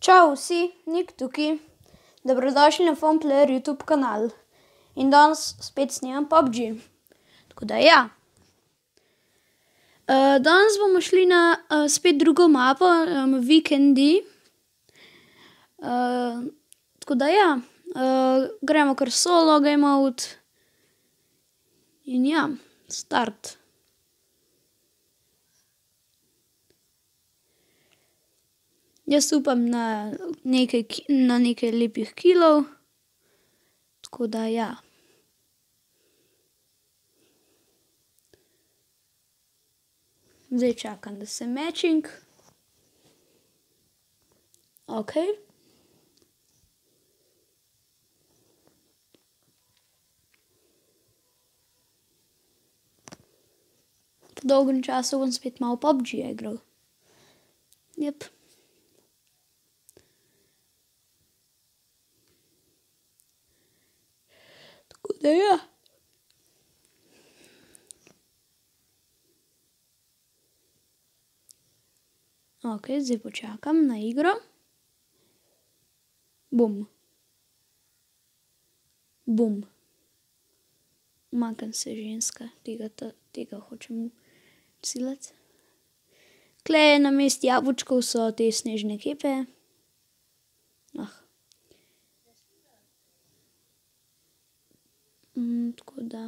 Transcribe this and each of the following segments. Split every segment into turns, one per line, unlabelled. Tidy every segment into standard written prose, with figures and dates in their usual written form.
Čau vsi, Nik tukaj. Dobrodošli na Funplayer YouTube kanal. In danes spet snemam PUBG. Tako da ja. Danes bomo šli na spet drugo mapo, Vikendi. Tako da ja, gremo kar solo game mode. In ja, start. Jaz upam na nekaj lepih killov. Tako da ja. Zdaj čakam, da se matching. Okej. Po dolgem času bom spet malo PUBG igral. Jep. Tako da ja. Okej, zdaj počakam na igro. Bum. Bum. Umaknem se, ženska. Tega hočem ciljati. Tule namesto jabolčkov so te snežne kepe. Tako da.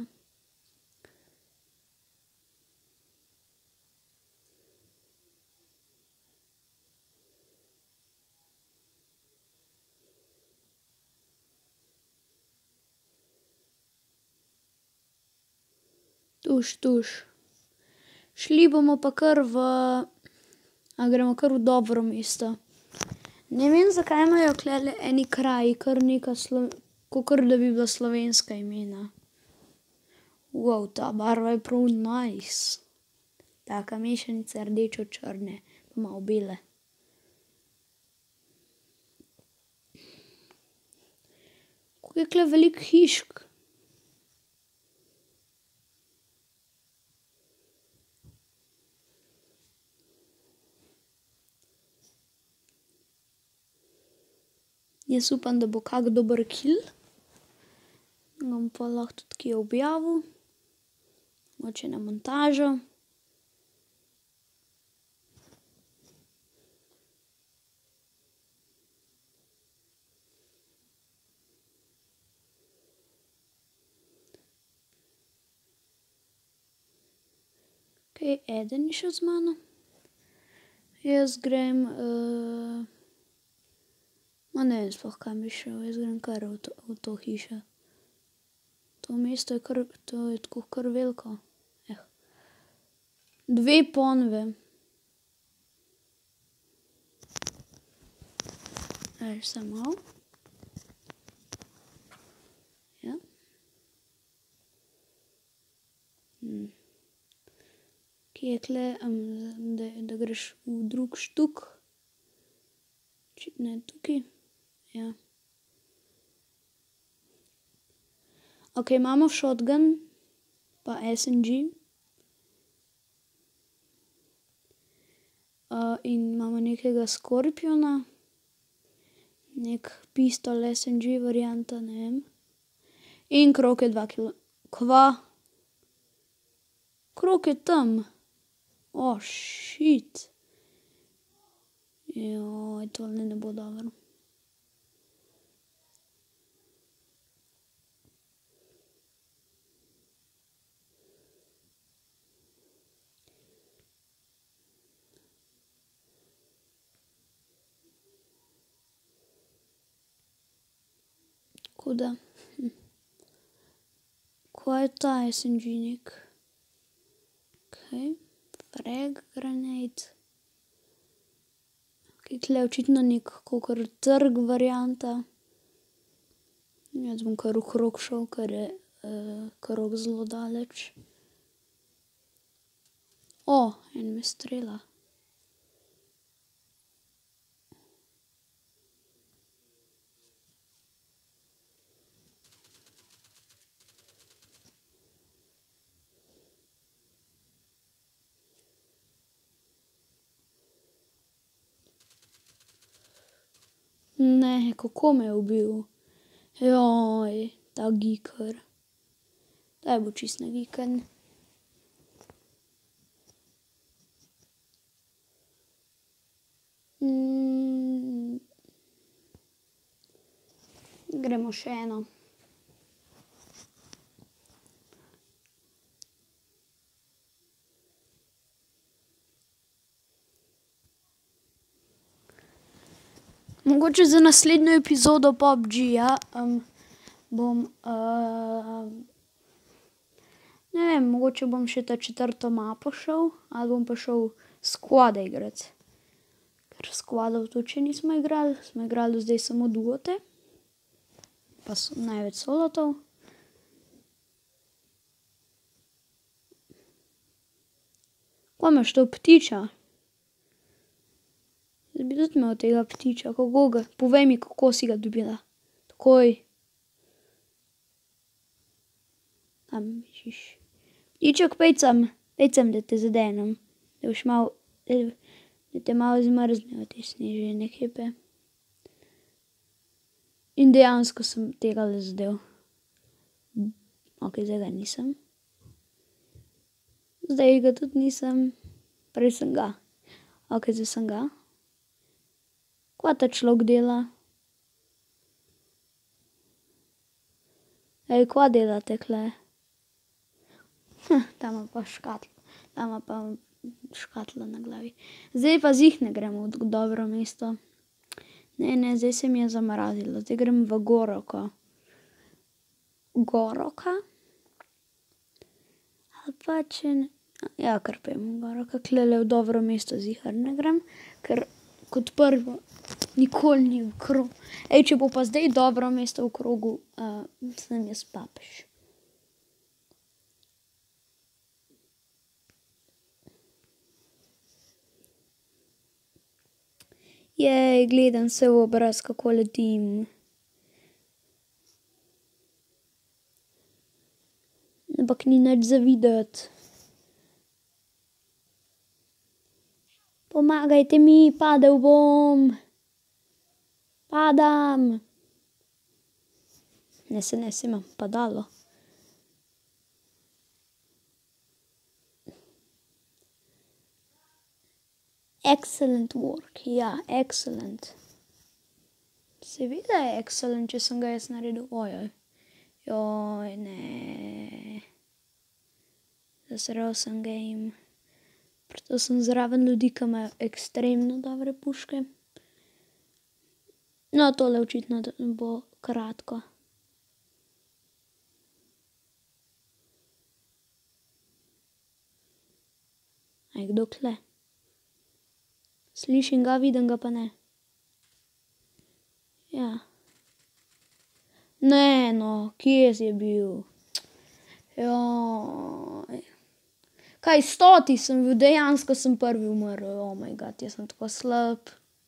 Tuš. Šli bomo pa kar gremo kar v dobro mesto. Ne vem, zakaj imajo tulele eni kraji kar neka kakor da bi bila slovenska imena. Ta barva je prav nice. Taka mešanica rdečo-črne pa malo bele. Koliko je tule veliko hišk. Jaz upam, da bo kak dober kill. Ga bom pol lahko tudi kje objavil. Mogoče na montažo. Okej, eden je šel z mano. Jaz grem, ne vem sploh, kam bi šel, jaz grem kar v to hišo. To mesto je tako kar veliko. 2 ponve. Samo malo. Ja. Kje je tule, da greš v drug štuk? Očitno je tukaj. Ja. Okej, imamo shotgun pa SMG. In imamo nekega Scorpiona. Neki pistol SMG varianta, ne vem. In krog je 2 Kva? Krog je tam. Shit. Tole ne bo dobro. Tako da. Kaj je ta SMG neki? Okej, frag grenade. Okej, tule je očitno neki kakor trg varianta. Jaz bom kar v krog šel, ker je krog zelo daleč. En me strela. Ne, kako me je ubil? Joj, ta giker. Daj bo čist nagikan. Gremo še eno. Mogoče za naslednjo epizodo PUBG-ja bom, ne vem, mogoče bom še ta 4. mapo šel, ali bom pa šel squade igrat. Ker squadov tudi še nismo igrali, smo igrali do zdaj samo duote. Pa največ solotov. Kaj imaš to ptiča? Zdaj bi tudi imel tega ptiča, kako ga, povej mi, kako si ga dobila. Takoj. Tam bežiš. Ptiček, pojdь sem, da te zadenem. Da boš malo, da te malo zmrznejo te snežene kepe. In dejansko sem tegale zadel. Ok, zdaj ga nisem. Zdaj ga tudi nisem. Prej sem ga. Ok, zdaj sem ga. Kaj ta človek dela? Ej, kaj delate tule? Tam ima pa škatlo. Tam ima pa škatlo na glavi. Zdaj pa ziher ne gremo v dobro mesto. Ne, zdaj se mi je zamrazilo. Zdaj grem v Goroko. Goroka? Ali pa če ne... Ja, kar pojdimo v Goroka. Tulele v dobro mesto ziher ne grem, ker kot prvo nikoli ni v krogu. Ej, če bo pa zdaj dobro mesto v krogu, sem jaz papež. Jej, gledam se v obraz, kako letim. Ampak ni nič za videti. Pomagajte mi, padel bom. Padam. Ne, imam padalo. Excellent work, ja, excellent. Seveda je excellent, če sem ga jaz naredil. Ojoj. Joj, ne. Zasral sem game. Prišel sem zraven ljudi, ki imajo ekstremno dobre puške. No, tole očitno bo kratko. A je kdo tule? Slišim ga, vidim ga pa ne. Ja. Ne, no, kje je bil? Joj. Kaj, 100. sem bil, dejansko sem prvi umrl. Oh my god, jaz sem tako slab.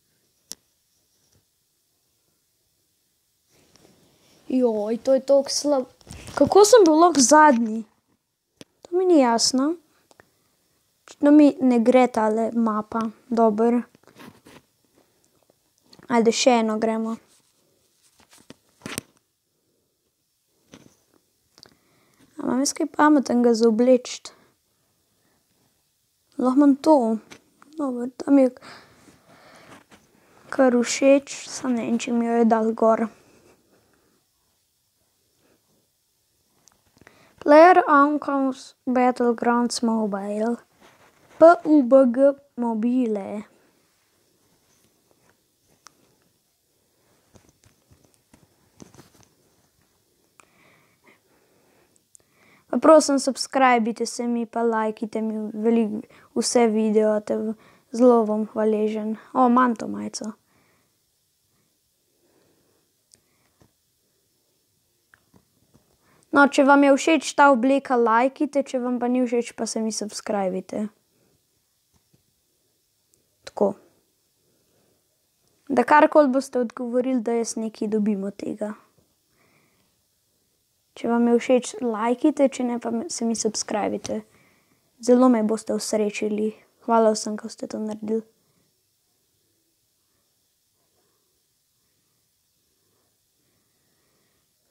Joj, to je toliko slab. Kako sem bil lahko zadnji? To mi ni jasno. Očitno mi ne gre tale mapa dobro. Ajde, še eno gremo. A imam jaz kaj pametnega za obleči? Lahko imam to. Dobro, tam je kar všeč, samo ne vem, če mi jo je dal gor. PlayerUnknown's Battlegrounds Mobile. PUBG mobile. Pa prosim, subscribite se mi, pa lajkite mi vse videote, zelo bom hvaležen. O, imam to majico. No, če vam je všeč ta obleka, lajkite, če vam pa ni všeč, pa se mi subscribite. Tako. Da karkoli boste odgovorili, da jaz nekaj dobim od tega. Če vam je všeč, lajkite, če ne pa se mi subscribite. Zelo me boste osrečili. Hvala vsem, ko ste to naredili.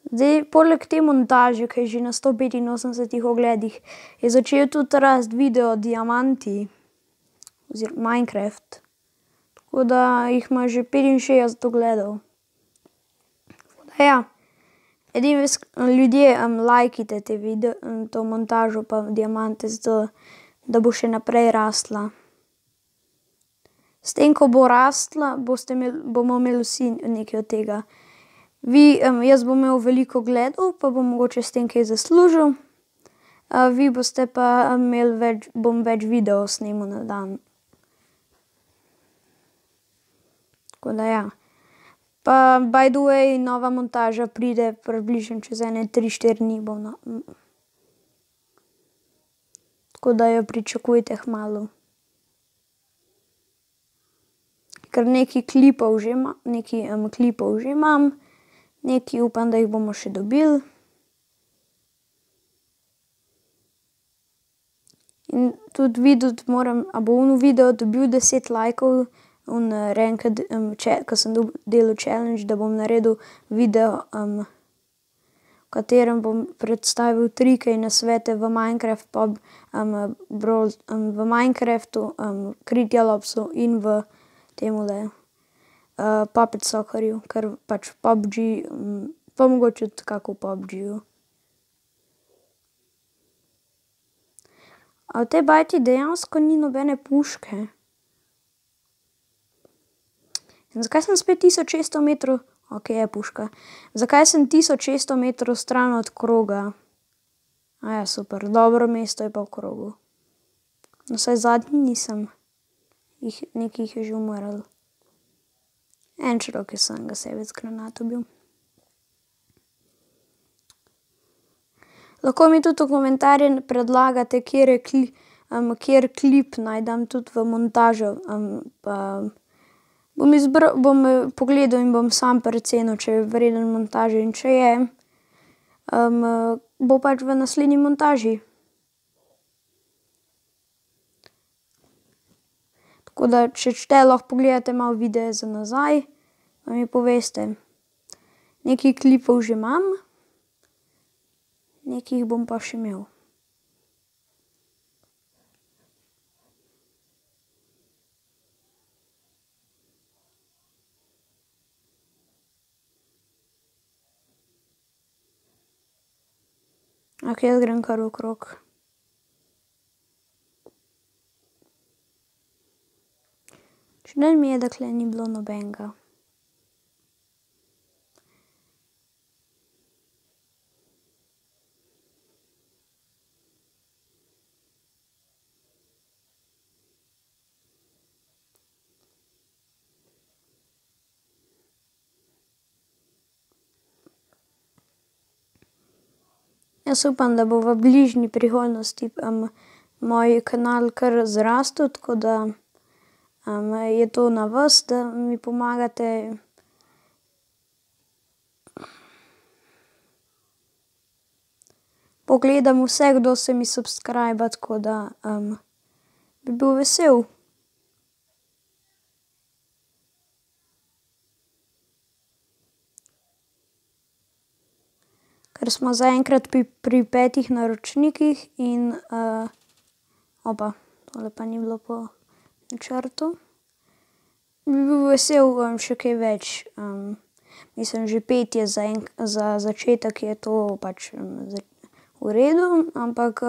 Zdaj, poleg te montaže, ki je že na 185 ogledih, je začel tudi rasti video Diamanti oziroma Minecraft. Tako da jih ima že 65 ogledov. Ja, edino ljudje lajkajte to montažo pa Diamante, zato da bo še naprej rastla. S tem, ko bo rastla, bomo imeli vsi nekaj od tega. Jaz bom imel veliko ogledov, pa bom mogoče s tem kaj zaslužil. Vi boste pa bom več videov snemal na dan. Tako da ja. Pa by the way, nova montaža pride približno čez ene 3-4 dni tako da jo pričakujte kmalu. Ker nekaj klipov že imam, nekaj upam, da jih bomo še dobili. In tudi videti moram, a bo video dobil 10 lajkov, ko sem delal challenge, da bom naredil video, v katerem bom predstavil trike in nasvete v Minecraftu, Crytalopsu in v temule Puppet Soccerju, ker pač PUBG, pa mogoče tudi kako v PUBG-ju. A v tej bajti dejansko ni nobene puške? In zakaj sem spet 1600 metrov? Okej, je puška. Zakaj sem 1600 metrov stran od kroga? Aja, super, dobro mesto je pa v krogu. No, saj zadnji nisem. Nekaj jih je že umrlo. En človek je samega sebe z granato bil. Lahko mi tudi v komentarje predlagate, kateri klip naj dam tudi v montažo, pa bom pogledal in bom sam precenil, če je vreden montaže, in če je, bo pač v naslednji montaži. Tako da, če hočete, lahko pogledate malo videe za nazaj, pa mi poveste. Nekaj klipov že imam, nekaj jih bom pa še imel. Okej, jaz grem kar okrog. Čudno mi je, da tule ni bilo nobenega. Jaz upam, da bo v bližnji prihodnosti moj kanal kar zrastel, tako da je to na vas, da mi pomagate. Pogledam vse, kdo se mi subscriba, tako da bi bil vesel. Ker smo zaenkrat pri 5 naročnikih in opa, tole pa ni bilo po načrtu. Bi bil vesel še kaj več. Mislim, že 5 je za začetek je to pač v redu, ampak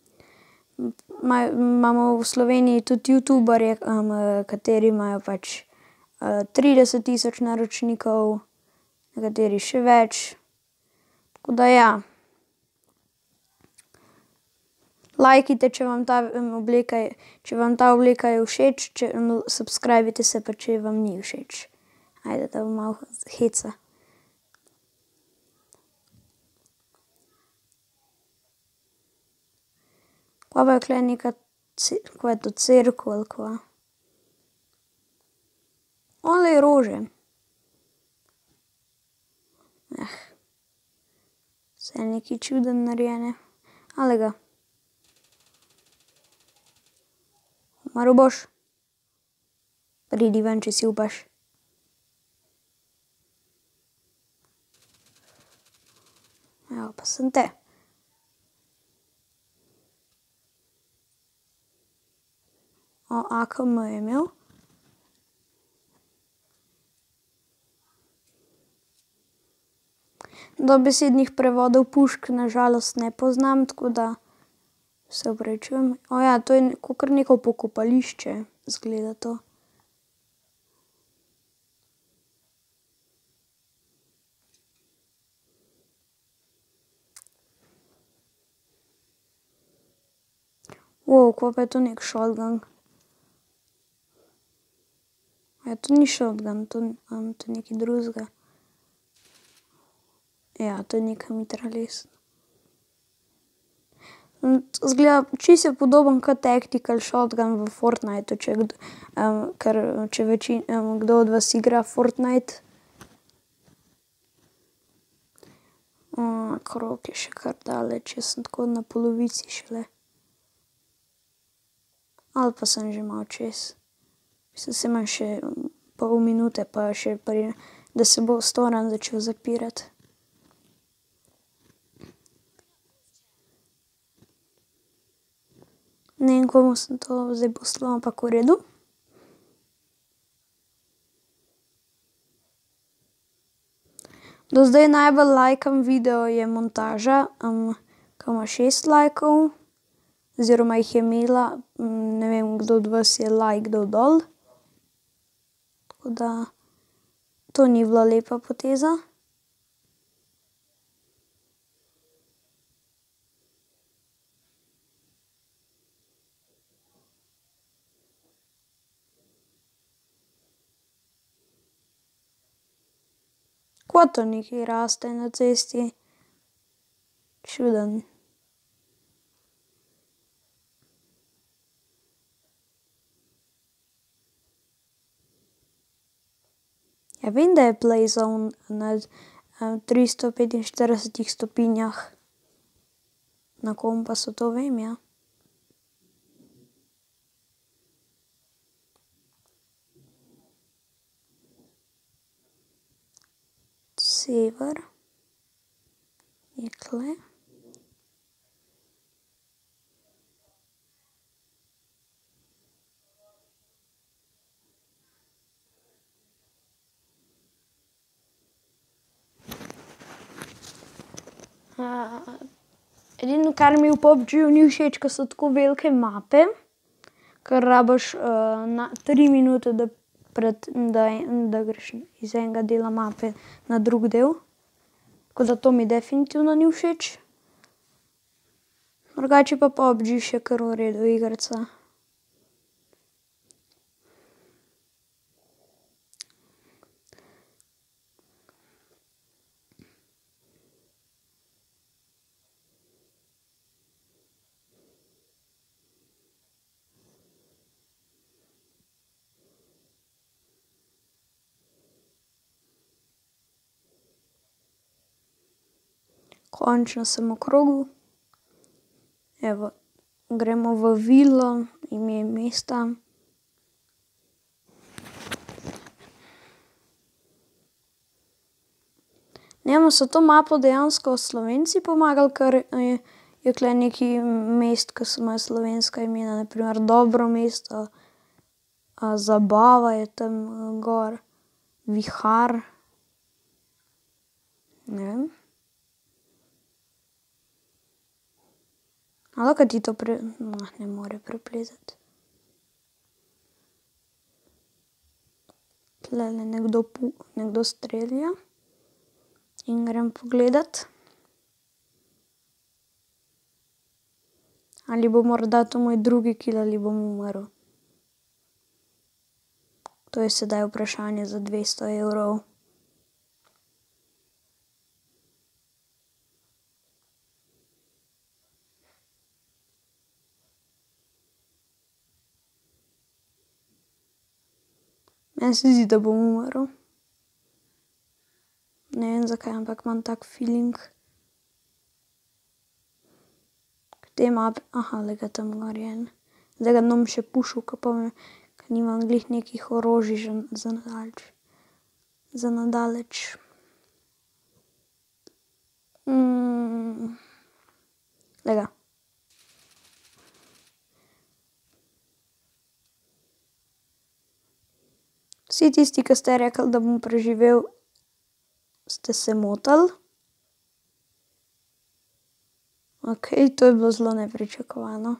imamo v Sloveniji tudi youtuberje, kateri imajo pač 30 000 naročnikov, nekateri še več. Tako da ja. Lajkajte, če vam ta obleka je všeč, subscribajte se pa, če vam ni všeč. Ajde, da bo malo heca. Kaj pa je tule neka, kaj je to, cerkev ali kva? Ole rože. Vse nekaj čudno narejene. Ale ga. Umrl boš? Pridi ven, če si upaš. Evo, pa sem te. AKM je imel. Dobesednih prevodov pušk na žalost ne poznam, tako da se opravičujem. Ja, to je kakor neko pokopališče, izgleda to. Kaj pa je to neki shotgun? Ja, to ni shotgun, to je nekaj drugega. Ja, to je neka mitraljeza. Izgleda, čisto je podoben kot tactical shotgun v Fortnitu, če kdo od vas igra Fortnite. Krog je še kar daleč, jaz sem tako na polovici šele. Ali pa sem že malo čez. Mislim, saj imam še pol minute, pa še da se bo restoran začel zapirati. Ne vem, komu sem to zdaj poslal, ampak v redu. Do zdaj najbolj lajkan video je montaža, ke ima 6 lajkov. Oziroma jih je imela, ne vem, kdo od vas je like dal dol. Tako da to ni bila lepa poteza. Kaj to nekaj raste na cesti? Čudno. Ja, vem, da je playzone na 345 stopinjah. Na kompasu, to vem, ja. Sever je tule. Edino, kar mi v PUBG-ju ni všeč, ke so tako velike mape, ker rabiš 3 minute, da greš iz enega dela mape na drug del. Tako da to mi definitivno ni všeč. Drugače je pa PUBG še kar v redu igrica. Končno sem v krogu. Evo, gremo v vilo, ime mesta. Ne vem, so to mapo dejansko Slovenci pomagali, ker je tule nekaj mest, ke imajo slovenska imena, na primer Dobro mesto, Zabava je tam gor, Vihar. Ne vem. A lahko ti to ne more preplezati. Tulele nekdo strelja. In grem pogledat. Ali bo morda to moj drugi kill ali bom umrl. To je sedaj vprašanje za 200 evrov. Meni se zdi, da bom umrl. Ne vem, zakaj, ampak imam tak feeling. Te mape, glej ga tam gor je en. Zdaj ga ne bom še pušil, ke nimam glih nekih orožij za na daleč. Lega. Vsi tisti, ki ste rekli, da bom preživel, ste se motili. Okej, to je bilo zelo nepričakovano.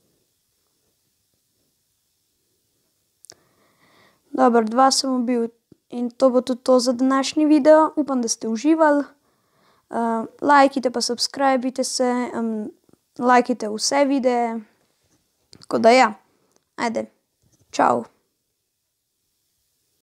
Dobro, 2 sem ubil in to bo tudi to za današnji video. Upam, da ste uživali. Lajkajte pa subskrbajte se, lajkajte vse videe. Tako da ja, ajde, čau.